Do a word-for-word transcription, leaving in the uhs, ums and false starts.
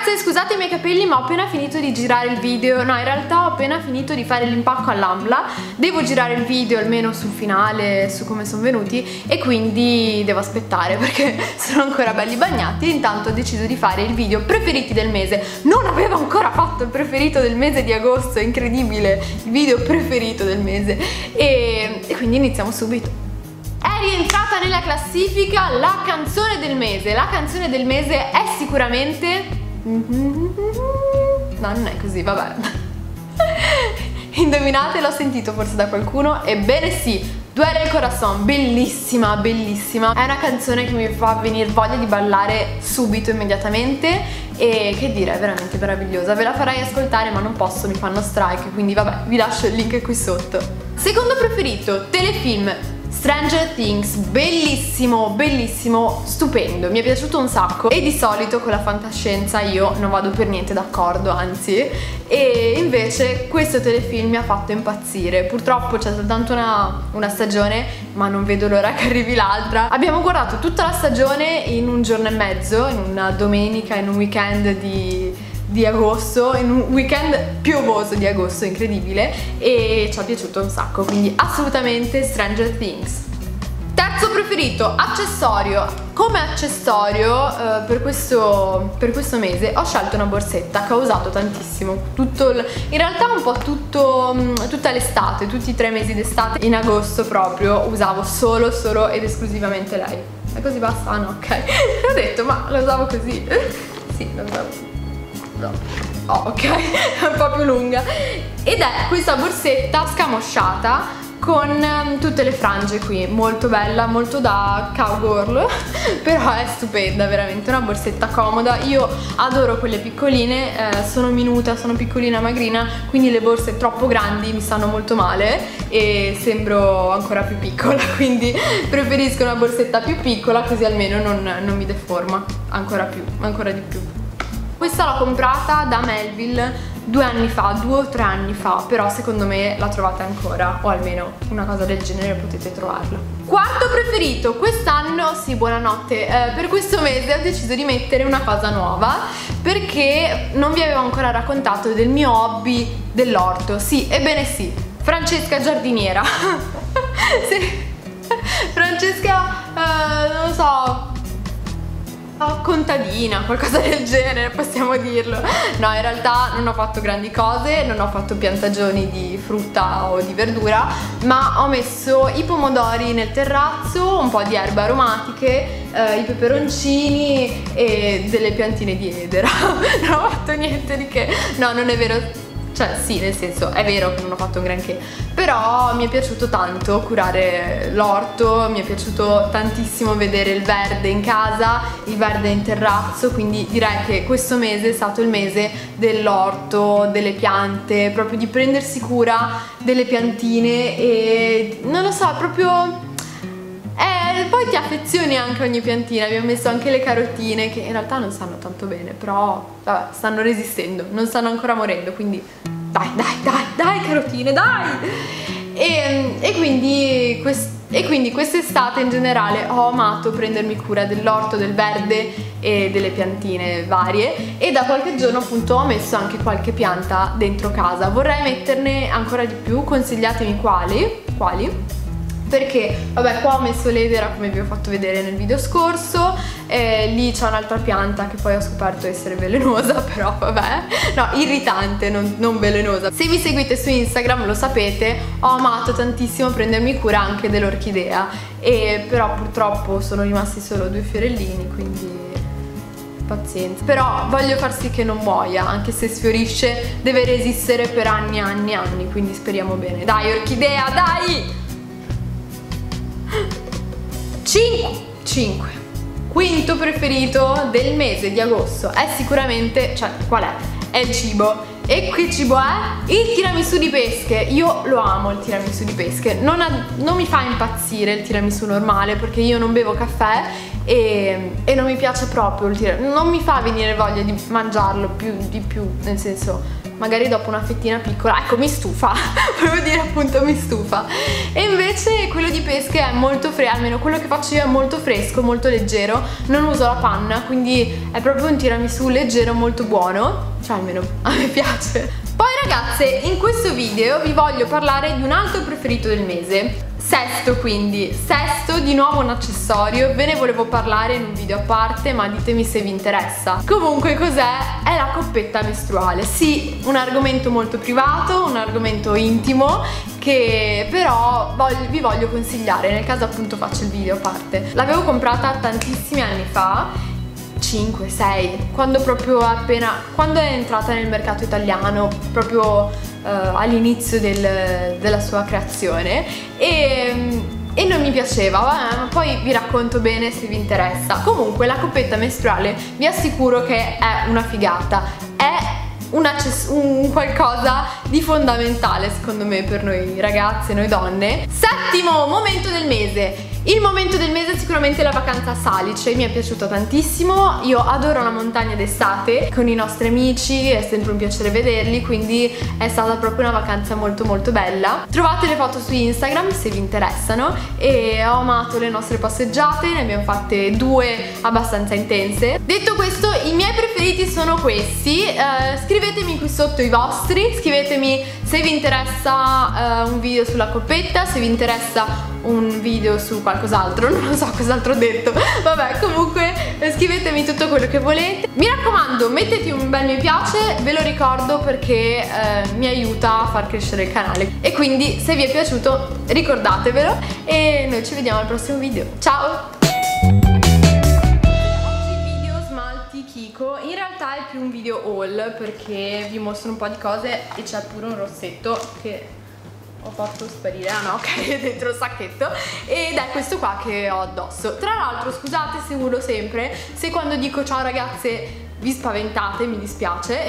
Ragazze, scusate i miei capelli, ma ho appena finito di girare il video. No, in realtà ho appena finito di fare l'impacco all'Ambla. Devo girare il video almeno sul finale, su come sono venuti, e quindi devo aspettare perché sono ancora belli bagnati. Intanto ho deciso di fare il video preferiti del mese. Non avevo ancora fatto il preferito del mese di agosto, è incredibile, il video preferito del mese. E, e quindi iniziamo subito. È rientrata nella classifica la canzone del mese. La canzone del mese è sicuramente... No, non è così, vabbè. Indovinate, l'ho sentito forse da qualcuno? Ebbene sì, Duele el Corazon, bellissima, bellissima. È una canzone che mi fa venire voglia di ballare subito, immediatamente. E che dire, è veramente meravigliosa. Ve la farei ascoltare ma non posso, mi fanno strike, quindi vabbè, vi lascio il link qui sotto. Secondo preferito, telefilm Stranger Things, bellissimo, bellissimo, stupendo, mi è piaciuto un sacco. E di solito con la fantascienza io non vado per niente d'accordo, anzi. E invece questo telefilm mi ha fatto impazzire. Purtroppo c'è soltanto una, una stagione, ma non vedo l'ora che arrivi l'altra. Abbiamo guardato tutta la stagione in un giorno e mezzo, in una domenica, in un weekend di... di agosto, in un weekend piovoso di agosto, incredibile, e ci è piaciuto un sacco, quindi assolutamente Stranger Things. Terzo preferito, accessorio. Come accessorio eh, per, questo, per questo mese ho scelto una borsetta che ho usato tantissimo, tutto il, in realtà un po' tutto, tutta l'estate, tutti i tre mesi d'estate. In agosto proprio usavo solo, solo ed esclusivamente lei. E così basta? Ah no, ok. Ho detto, ma la usavo così. Sì, la usavo. No. Oh, ok, è un po' più lunga. Ed è questa borsetta scamosciata con um, tutte le frange qui, molto bella, molto da cowgirl, però è stupenda, veramente una borsetta comoda. Io adoro quelle piccoline, eh, sono minuta, sono piccolina, magrina, quindi le borse troppo grandi mi stanno molto male e sembro ancora più piccola, quindi preferisco una borsetta più piccola, così almeno non, non mi deforma ancora più, ancora di più. Questa l'ho comprata da Melville due anni fa, due o tre anni fa, però secondo me la trovate ancora, o almeno una cosa del genere potete trovarla. Quarto preferito, quest'anno, sì, buonanotte, eh, per questo mese ho deciso di mettere una cosa nuova, perché non vi avevo ancora raccontato del mio hobby dell'orto. Sì, ebbene sì, Francesca giardiniera. Sì. Francesca, eh, non lo so, contadina, qualcosa del genere, possiamo dirlo. No, in realtà non ho fatto grandi cose, non ho fatto piantagioni di frutta o di verdura, ma ho messo i pomodori nel terrazzo, un po' di erbe aromatiche, eh, i peperoncini e delle piantine di edera. Non ho fatto niente di che. No, non è vero. Cioè sì, nel senso, è vero che non ho fatto un granché, però mi è piaciuto tanto curare l'orto, mi è piaciuto tantissimo vedere il verde in casa, il verde in terrazzo, quindi direi che questo mese è stato il mese dell'orto, delle piante, proprio di prendersi cura delle piantine e non lo so, proprio... Eh, poi ti affezioni anche a ogni piantina. Abbiamo messo anche le carotine che in realtà non stanno tanto bene, però vabbè, stanno resistendo, non stanno ancora morendo, quindi dai, dai, dai, dai carotine, dai! E, e quindi quest, e quindi quest'estate in generale ho amato prendermi cura dell'orto, del verde e delle piantine varie, e da qualche giorno appunto ho messo anche qualche pianta dentro casa. Vorrei metterne ancora di più, consigliatemi quali, quali? Perché, vabbè, qua ho messo l'edera come vi ho fatto vedere nel video scorso, eh, lì c'è un'altra pianta che poi ho scoperto essere velenosa, però vabbè, no, irritante, non, non velenosa. Se mi seguite su Instagram lo sapete, ho amato tantissimo prendermi cura anche dell'orchidea, e però purtroppo sono rimasti solo due fiorellini, quindi... pazienza. Però voglio far sì che non muoia, anche se sfiorisce deve resistere per anni e anni e anni, quindi speriamo bene. Dai orchidea, dai! cinque. Quinto preferito del mese di agosto è sicuramente, cioè qual è? È il cibo. E che cibo è? Il tiramisù di pesche. Io lo amo il tiramisù di pesche. Non, ha, non mi fa impazzire il tiramisù normale, perché io non bevo caffè e, e non mi piace proprio il tiramisù. Non mi fa venire voglia di mangiarlo più di più, nel senso, magari dopo una fettina piccola, ecco, mi stufa, volevo dire appunto mi stufa. E invece quello di pesche è molto fresco, almeno quello che faccio io è molto fresco, molto leggero, non uso la panna, quindi è proprio un tiramisù leggero, molto buono, cioè almeno a me piace. Poi ragazze, in questo video vi voglio parlare di un altro preferito del mese, Sesto. Quindi Sesto, di nuovo un accessorio, ve ne volevo parlare in un video a parte, ma ditemi se vi interessa. Comunque cos'è? È la coppetta mestruale. Sì, un argomento molto privato, un argomento intimo, che però voglio, vi voglio consigliare nel caso appunto faccio il video a parte. L'avevo comprata tantissimi anni fa, cinque sei, quando proprio appena quando è entrata nel mercato italiano, proprio uh, all'inizio del, della sua creazione, e, e non mi piaceva, vabbè, ma poi vi racconto bene se vi interessa. Comunque la coppetta mestruale vi assicuro che è una figata, è un, un qualcosa di fondamentale secondo me per noi ragazze, noi donne. Settimo momento del mese. Il momento del mese è sicuramente la vacanza a Salice, mi è piaciuto tantissimo, io adoro la montagna d'estate con i nostri amici, è sempre un piacere vederli, quindi è stata proprio una vacanza molto molto bella. Trovate le foto su Instagram se vi interessano, e ho amato le nostre passeggiate, ne abbiamo fatte due abbastanza intense. Detto questo, i miei preferiti sono questi, eh, scrivetemi qui sotto i vostri, scrivetemi se vi interessa eh, un video sulla coppetta, se vi interessa un video su qualcos'altro, non lo so cos'altro ho detto, vabbè, comunque scrivetemi tutto quello che volete. Mi raccomando, mettete un bel mi piace, ve lo ricordo perché eh, mi aiuta a far crescere il canale, e quindi se vi è piaciuto ricordatevelo, e noi ci vediamo al prossimo video. Ciao! Kiko, in realtà è più un video haul perché vi mostro un po' di cose, e c'è pure un rossetto che ho fatto sparire, ah no, ok, è dentro il sacchetto, ed è questo qua che ho addosso. Tra l'altro scusate se urlo sempre, se quando dico ciao ragazze vi spaventate, mi dispiace.